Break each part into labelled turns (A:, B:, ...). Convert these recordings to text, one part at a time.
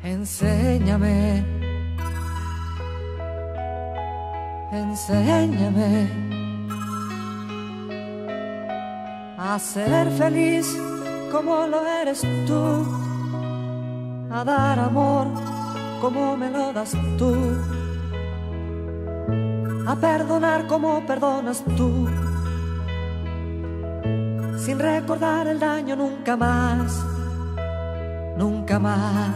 A: Enséñame, enséñame a ser feliz como lo eres tú, a dar amor como me lo das tú, a perdonar como perdonas tú, sin recordar el daño nunca más, nunca más.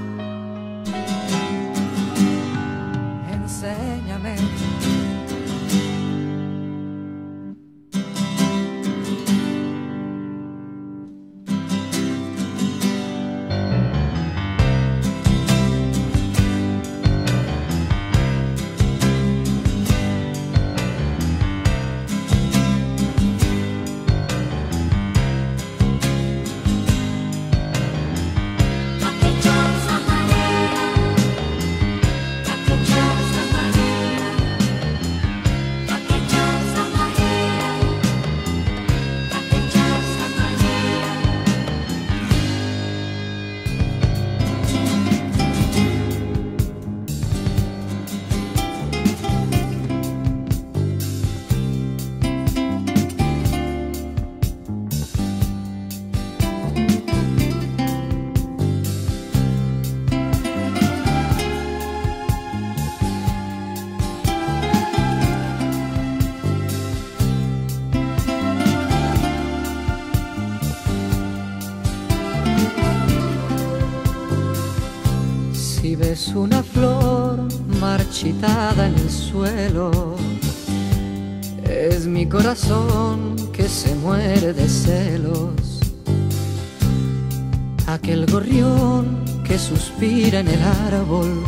A: Enséñame. Si ves una flor marchitada en el suelo, es mi corazón que se muere de celos. Aquel gorrión que suspira en el árbol,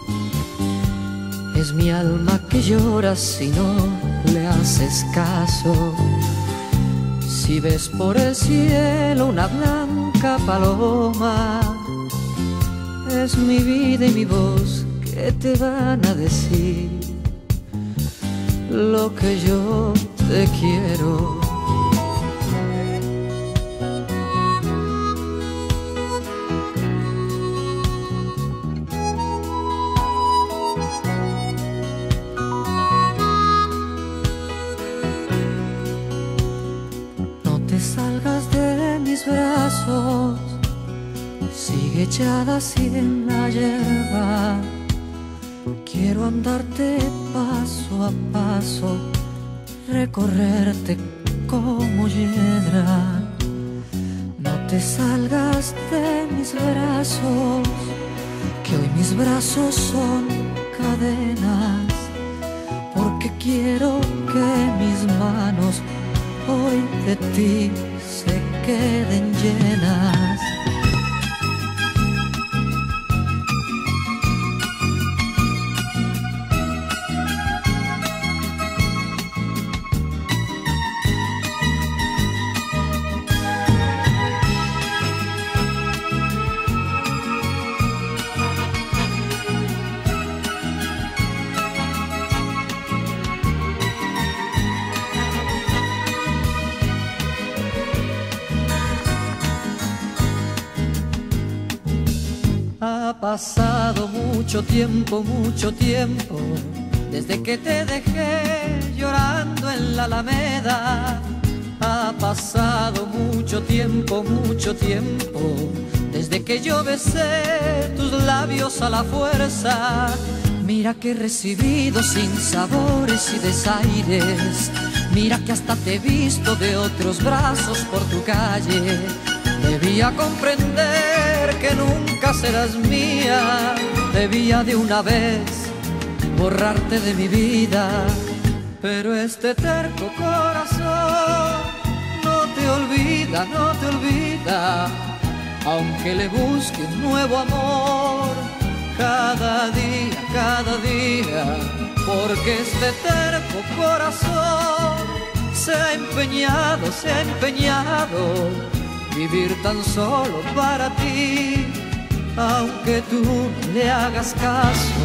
A: es mi alma que llora si no le haces caso. Si ves por el cielo una blanca paloma, es mi vida y mi voz que te van a decir lo que yo te quiero. No te salgas de mis brazos, sigue echada así en la hierba. Quiero andarte paso a paso, recorrerte como hiedra. No te salgas de mis brazos, que hoy mis brazos son cadenas, porque quiero que mis manos hoy de ti se queden llenas. Ha pasado mucho tiempo, desde que te dejé llorando en la Alameda. Ha pasado mucho tiempo, desde que yo besé tus labios a la fuerza. Mira que he recibido sinsabores y desaires, mira que hasta te he visto de otros brazos por tu calle. Debía comprender que nunca serás mía, debía de una vez borrarte de mi vida. Pero este terco corazón no te olvida, no te olvida, aunque le busque un nuevo amor cada día, porque este terco corazón se ha empeñado vivir tan solo para ti, aunque tú no le hagas caso.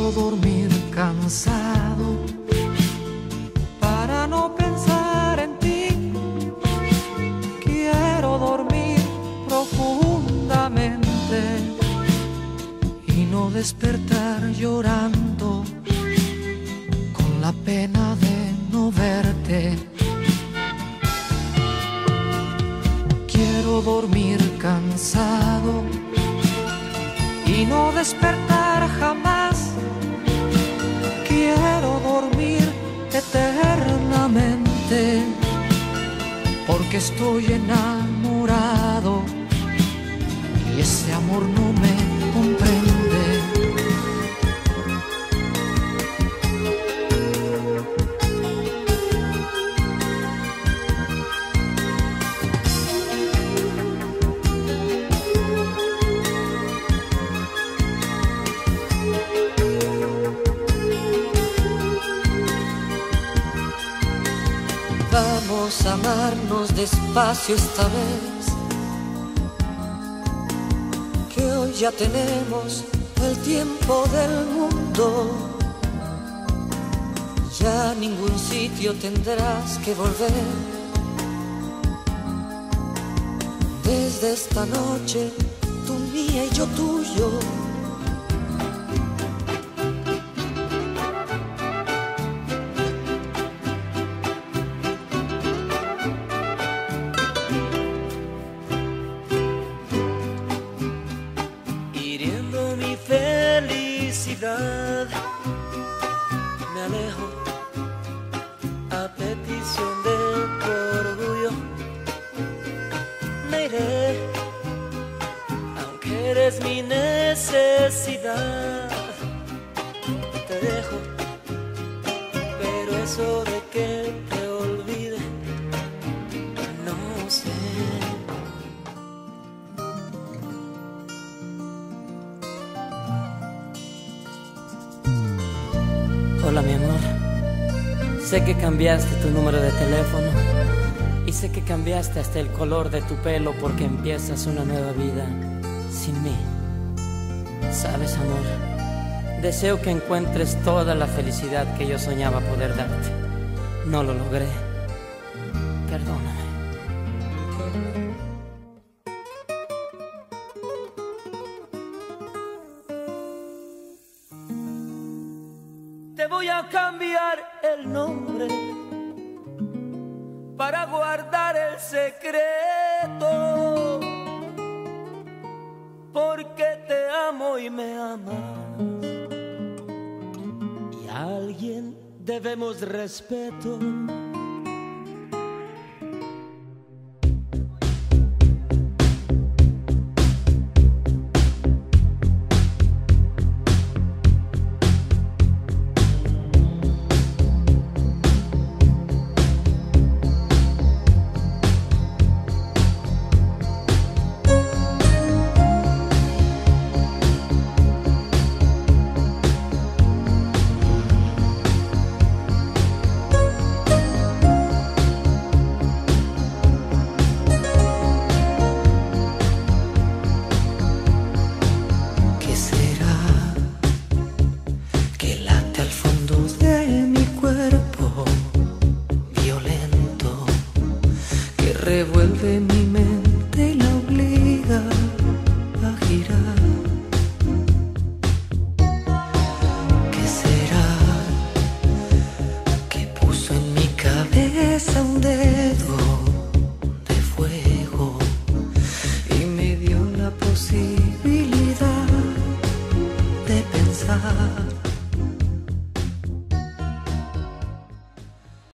A: Quiero dormir cansado para no pensar en ti. Quiero dormir profundamente y no despertar llorando con la pena de no verte. Quiero dormir cansado y no despertar jamás. Quiero dormir eternamente porque estoy enamorado y ese amor no me comprende. Vamos a amarnos despacio esta vez, que hoy ya tenemos el tiempo del mundo. Ya a ningún sitio tendrás que volver. Desde esta noche, tú mía y yo tuyo.
B: Me alejo a petición de tu orgullo. Me iré, aunque eres mi necesidad. Te dejo, pero eso de que te olvide, no sé. Hola mi amor, sé que cambiaste tu número de teléfono y sé que cambiaste hasta el color de tu pelo porque empiezas una nueva vida sin mí. Sabes amor, deseo que encuentres toda la felicidad que yo soñaba poder darte. No lo logré, perdóname. Te voy a cambiar el nombre para guardar el secreto, porque te amo y me amas, y a alguien debemos respeto.
A: Revuelve mi mente y la obliga a girar. ¿Qué será que puso en mi cabeza un dedo?